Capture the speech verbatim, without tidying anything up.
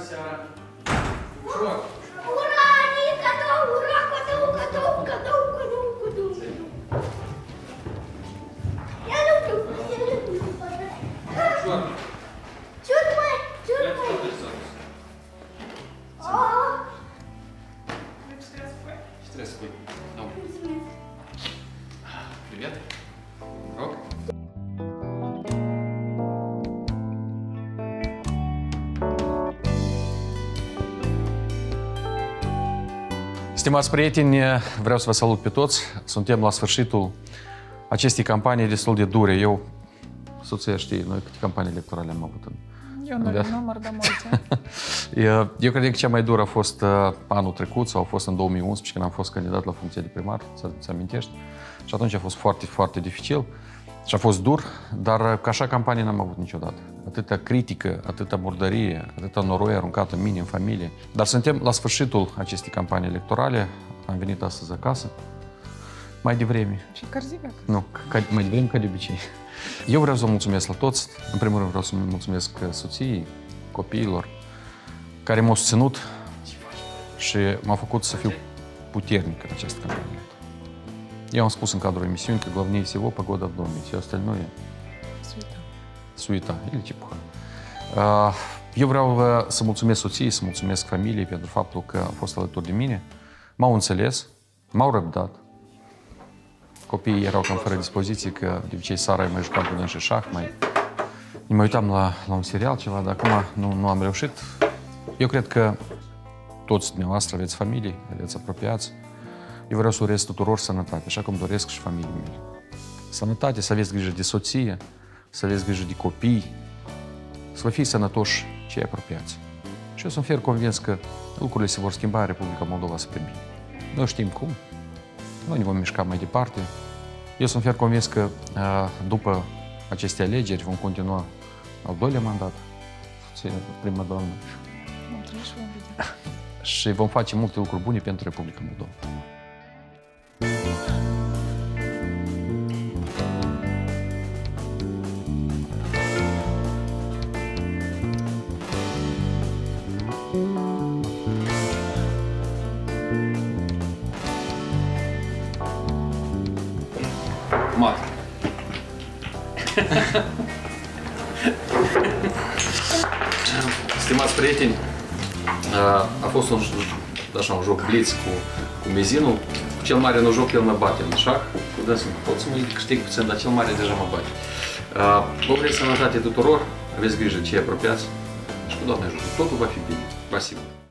seara. Ușor! Ura, e cadou! Ura, cadou, cadou, cadou, cadou, cadou! Ia nu știu, ia nu știu. Ușor! Ce-o mai, ce-o Ia-ți mai? tot de sus. Ah, Și trebuie să pui. Nu. mulțumesc. Привет. Rog. Stimați prieteni, vreau să vă salut pe toți. Suntem la sfârșitul acestei campanii destul de dure. Eu, soția știe, noi câte campanii electorale am avut în... Eu nu Da. număr de multe. Eu cred că cea mai dură a fost anul trecut sau a fost în două mii unsprezece, când am fost candidat la funcție de primar, să-ți amintești. Și atunci a fost foarte, foarte dificil și a fost dur, dar ca așa campanie n-am avut niciodată. Atâta critică, atâta murdărie, atâta noroi aruncat în mine, în familie. Dar suntem la sfârșitul acestei campanii electorale. Am venit astăzi acasă, mai devreme. Și cărzive. Nu, ca, mai devreme ca de obicei. Eu vreau să vă mulțumesc la toți. În primul rând vreau să mulțumesc soției, copiilor, care m-au susținut și m-au făcut să fiu puternic în această campanie. Eu am spus în cadrul emisiunii că главнее всего погода в доме, все остальное Suita. suita, или чепуха. Eu vreau să mulțumesc soției, să mulțumesc familiei pentru faptul că a fost alături de mine. M-au înțeles, m-au răbdat. Copiii erau cam fără dispoziție, că de obicei Sara mai jucam cu dânsi șah, mai... ne mai uitam la, la un serial, ceva, dar acum nu, nu am reușit. Eu cred că toți dumneavoastră aveți familii, aveți apropiați. Eu vreau să urez tuturor sănătate, așa cum doresc și familiei mele. Sănătate, să aveți grijă de soție, să aveți grijă de copii, să vă fie sănătoși cei apropiați. Și eu sunt fier convins că lucrurile se vor schimba în Republica Moldova spre bine. Noi știm cum, noi ne vom mișca mai departe. Eu sunt fier convins că după aceste alegeri vom continua al doilea mandat, prima doamnă, și vom face multe lucruri bune pentru Republica Moldova. Mat. Stimați prieteni, a fost un, așa, un joc blitz cu, cu mezinul. Cel mare nu joc, el mă bate în șah. Cu dânsul pot să mă câștig puțin, dar cel mare deja mă bate. Vă urez sănătate tuturor, aveți grijă cei apropiați și cu Doamne ajută. Totul va fi bine. Спасибо.